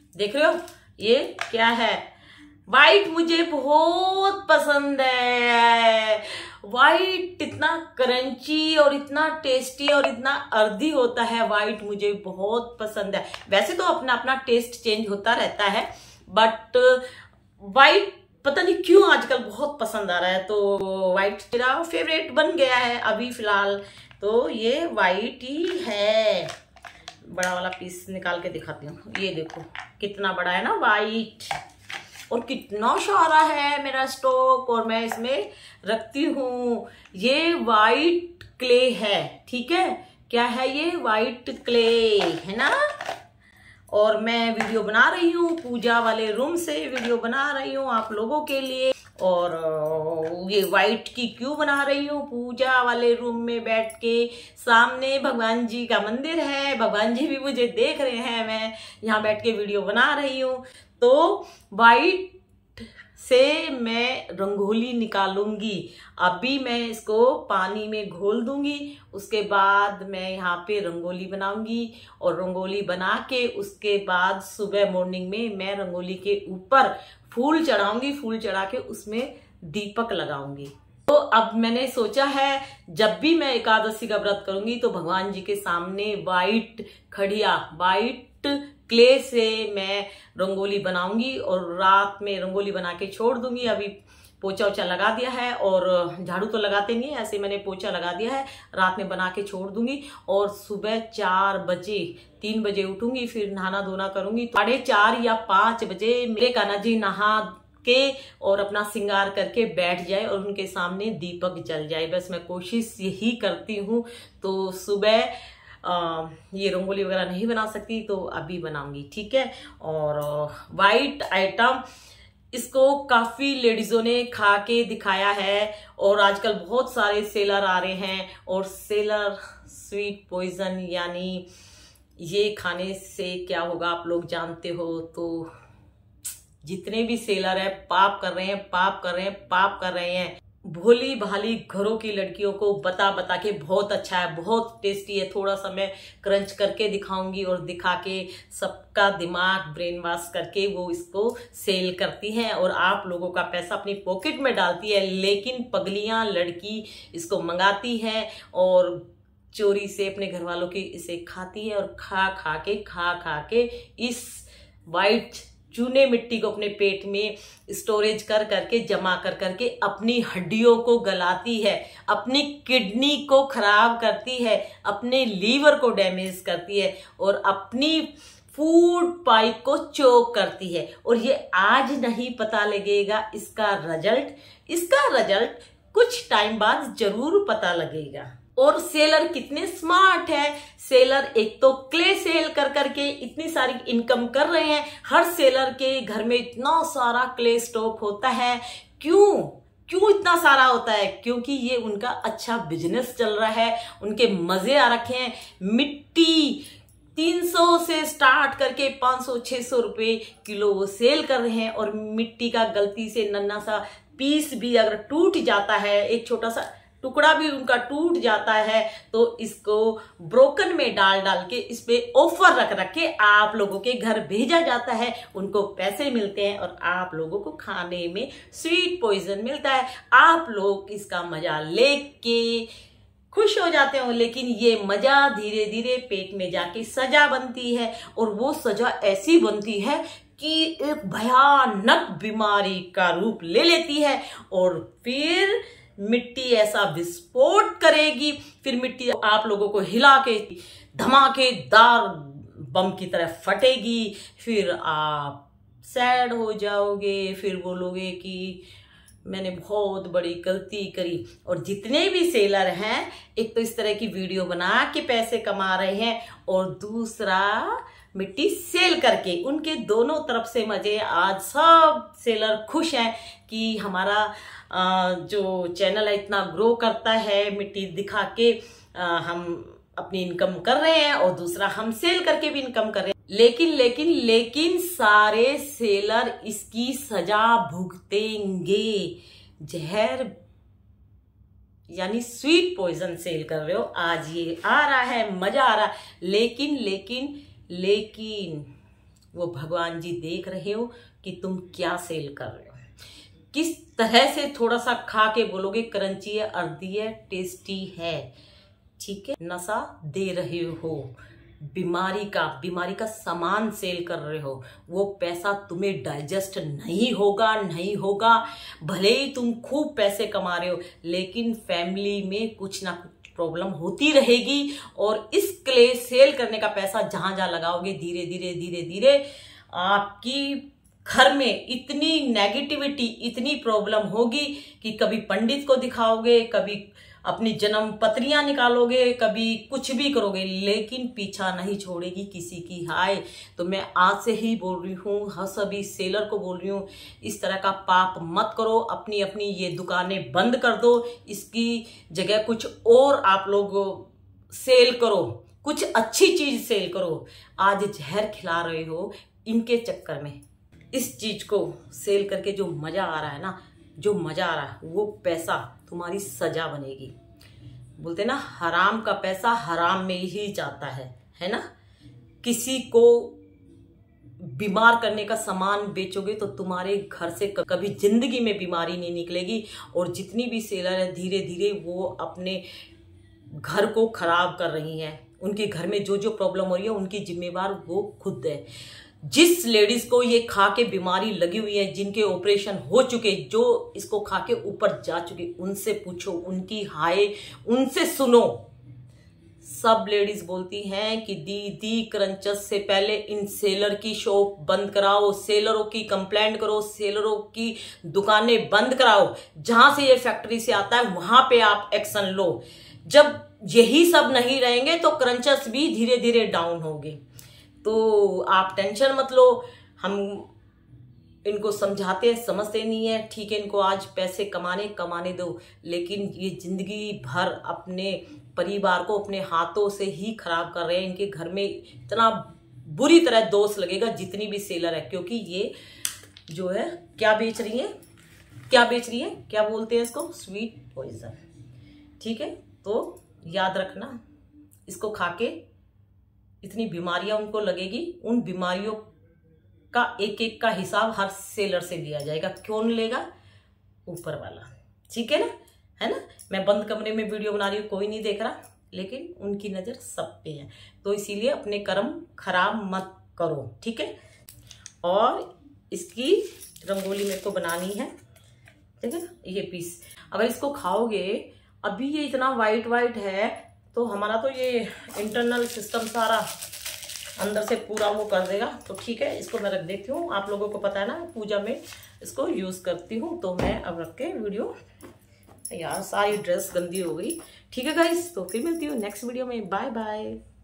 देख रहे हो ये क्या है? वाइट मुझे बहुत पसंद है। वाइट इतना क्रंची और इतना टेस्टी और इतना अर्दी होता है। वाइट मुझे बहुत पसंद है। वैसे तो अपना अपना टेस्ट चेंज होता रहता है, बट वाइट पता नहीं क्यों आजकल बहुत पसंद आ रहा है। तो वाइट मेरा फेवरेट बन गया है अभी फिलहाल। तो ये वाइट ही है। बड़ा वाला पीस निकाल के दिखाती हूँ। ये देखो कितना बड़ा है ना वाइट, और कितना सारा है मेरा स्टॉक, और मैं इसमें रखती हूँ। ये वाइट क्ले है, ठीक है। क्या है ये? वाइट क्ले है ना। और मैं वीडियो बना रही हूँ पूजा वाले रूम से, वीडियो बना रही हूँ आप लोगों के लिए। और ये वाइट की क्यों बना रही हूँ? पूजा वाले रूम में बैठ के, सामने भगवान जी का मंदिर है, भगवान जी भी मुझे देख रहे हैं, मैं यहाँ बैठ के वीडियो बना रही हूँ। तो वाइट से मैं रंगोली निकालूंगी। अभी मैं इसको पानी में घोल दूंगी, उसके बाद मैं यहाँ पे रंगोली बनाऊंगी। और रंगोली बना के उसके बाद सुबह मॉर्निंग में मैं रंगोली के ऊपर फूल चढ़ाऊंगी। फूल चढ़ा के उसमें दीपक लगाऊंगी। तो अब मैंने सोचा है जब भी मैं एकादशी का व्रत करूंगी तो भगवान जी के सामने वाइट खड़िया, वाइट क्ले से मैं रंगोली बनाऊंगी और रात में रंगोली बना के छोड़ दूंगी। अभी पोछा ओछा लगा दिया है, और झाड़ू तो लगाते नहीं है, ऐसे मैंने पोछा लगा दिया है। रात में बना के छोड़ दूंगी और सुबह 4 बजे 3 बजे उठूंगी, फिर नहाना धोना करूंगी। 4:30 या 5 बजे मेरे कान्हा जी नहा के और अपना श्रृंगार करके बैठ जाए और उनके सामने दीपक जल जाए। बस मैं कोशिश यही करती हूँ। तो सुबह ये रंगोली वगैरह नहीं बना सकती तो अभी बनाऊंगी, ठीक है। और वाइट आइटम इसको काफी लेडीजों ने खा के दिखाया है, और आजकल बहुत सारे सेलर आ रहे हैं। और सेलर स्वीट पॉइजन, यानी ये खाने से क्या होगा आप लोग जानते हो। तो जितने भी सेलर है पाप कर रहे हैं, पाप कर रहे हैं, पाप कर रहे हैं। भोली भाली घरों की लड़कियों को बता बता के बहुत अच्छा है, बहुत टेस्टी है। थोड़ा सा मैं क्रंच करके दिखाऊंगी और दिखा के सबका दिमाग ब्रेन वॉश करके वो इसको सेल करती हैं और आप लोगों का पैसा अपनी पॉकेट में डालती है। लेकिन पगलियां लड़की इसको मंगाती है और चोरी से अपने घर वालों की इसे खाती है, और खा खा के इस वाइट चूने मिट्टी को अपने पेट में स्टोरेज कर करके जमा कर करके अपनी हड्डियों को गलाती है, अपनी किडनी को खराब करती है, अपने लीवर को डैमेज करती है और अपनी फूड पाइप को चोक करती है। और ये आज नहीं पता लगेगा इसका रिजल्ट कुछ टाइम बाद जरूर पता लगेगा। और सेलर कितने स्मार्ट है। सेलर एक तो क्ले सेल कर करके इतनी सारी इनकम कर रहे हैं। हर सेलर के घर में इतना सारा क्ले स्टॉक होता है। क्यों इतना सारा होता है? क्योंकि ये उनका अच्छा बिजनेस चल रहा है, उनके मजे आ रखे हैं। मिट्टी 300 से स्टार्ट करके 500-600 रुपए किलो वो सेल कर रहे हैं। और मिट्टी का गलती से नन्ना सा पीस भी अगर टूट जाता है, एक छोटा सा टुकड़ा भी उनका टूट जाता है, तो इसको ब्रोकन में डाल के इस पे ऑफर रख के आप लोगों के घर भेजा जाता है। उनको पैसे मिलते हैं और आप लोगों को खाने में स्वीट पॉइजन मिलता है। आप लोग इसका मजा लेके खुश हो जाते हो, लेकिन ये मजा धीरे धीरे पेट में जाके सजा बनती है, और वो सजा ऐसी बनती है कि एक भयानक बीमारी का रूप ले लेती है। और फिर मिट्टी ऐसा विस्फोट करेगी, फिर मिट्टी आप लोगों को हिला के धमाकेदार बम की तरह फटेगी। फिर आप सैड हो जाओगे, फिर बोलोगे कि मैंने बहुत बड़ी गलती करी। और जितने भी सेलर हैं, एक तो इस तरह की वीडियो बना के पैसे कमा रहे हैं, और दूसरा मिट्टी सेल करके, उनके दोनों तरफ से मजे। आज सब सेलर खुश हैं कि हमारा जो चैनल है इतना ग्रो करता है, मिट्टी दिखा के हम अपनी इनकम कर रहे हैं, और दूसरा हम सेल करके भी इनकम कर रहे हैं। लेकिन सारे सेलर इसकी सजा भुगतेंगे। जहर यानी स्वीट पॉइजन सेल कर रहे हो, आज ये आ रहा है, मजा आ रहा है, लेकिन वो भगवान जी देख रहे हो कि तुम क्या सेल कर रहे हो, किस तरह से थोड़ा सा खा के बोलोगे क्रंची है, अर्दी है, टेस्टी है, ठीक है। नशा दे रहे हो, बीमारी का सामान सेल कर रहे हो, वो पैसा तुम्हें डाइजेस्ट नहीं होगा। भले ही तुम खूब पैसे कमा रहे हो, लेकिन फैमिली में कुछ ना कुछ प्रॉब्लम होती रहेगी। और इसके लिए सेल करने का पैसा जहां जहां लगाओगे, धीरे धीरे आपकी घर में इतनी नेगेटिविटी, इतनी प्रॉब्लम होगी कि कभी पंडित को दिखाओगे, कभी अपनी जन्म पत्रियां निकालोगे, कभी कुछ भी करोगे, लेकिन पीछा नहीं छोड़ेगी किसी की। हाय, तो मैं आज से ही बोल रही हूँ, हर सभी सेलर को बोल रही हूँ, इस तरह का पाप मत करो। अपनी अपनी ये दुकानें बंद कर दो, इसकी जगह कुछ और आप लोग सेल करो, कुछ अच्छी चीज सेल करो। आज जहर खिला रहे हो इनके चक्कर में। इस चीज को सेल करके जो मजा आ रहा है ना, वो पैसा तुम्हारी सजा बनेगी। बोलते ना, हराम का पैसा हराम में ही जाता है ना। किसी को बीमार करने का सामान बेचोगे तो तुम्हारे घर से कभी जिंदगी में बीमारी नहीं निकलेगी। और जितनी भी सेलर है, धीरे धीरे वो अपने घर को खराब कर रही हैं। उनके घर में जो जो प्रॉब्लम हो रही है, उनकी जिम्मेवार वो खुद है। जिस लेडीज को ये खा के बीमारी लगी हुई है, जिनके ऑपरेशन हो चुके, जो इसको खा के ऊपर जा चुके, उनसे पूछो, उनकी हाय उनसे सुनो। सब लेडीज बोलती हैं कि दीदी क्रंचस से पहले इन सेलर की शॉप बंद कराओ, सेलरों की कंप्लेंट करो, सेलरों की दुकानें बंद कराओ। जहां से ये फैक्ट्री से आता है वहां पे आप एक्शन लो। जब यही सब नहीं रहेंगे तो क्रंचस भी धीरे धीरे डाउन होंगे। तो आप टेंशन मत लो, हम इनको समझाते हैं, समझते नहीं है, ठीक है। इनको आज पैसे कमाने दो, लेकिन ये जिंदगी भर अपने परिवार को अपने हाथों से ही खराब कर रहे हैं। इनके घर में इतना बुरी तरह दोष लगेगा जितनी भी सेलर है, क्योंकि ये जो है क्या बेच रही है, क्या बोलते हैं इसको, स्वीट पॉइजन, ठीक है। तो याद रखना, इसको खा के इतनी बीमारियां उनको लगेगी। उन बीमारियों का एक एक का हिसाब हर सेलर से लिया जाएगा। कौन लेगा? ऊपर वाला, ठीक है ना। मैं बंद कमरे में वीडियो बना रही हूँ, कोई नहीं देख रहा, लेकिन उनकी नजर सब पे है। तो इसीलिए अपने कर्म खराब मत करो, ठीक है। और इसकी रंगोली मेरे को बनानी है, ठीक है ना। ये पीस अगर इसको खाओगे, अभी ये इतना वाइट है, तो हमारा तो ये इंटरनल सिस्टम सारा अंदर से पूरा वो कर देगा। तो ठीक है, इसको मैं रख देती हूँ। आप लोगों को पता है ना, पूजा में इसको यूज करती हूँ। तो मैं अब रख के वीडियो, यार सारी ड्रेस गंदी हो गई। ठीक है गाइस, तो फिर मिलती हूँ नेक्स्ट वीडियो में। Bye bye.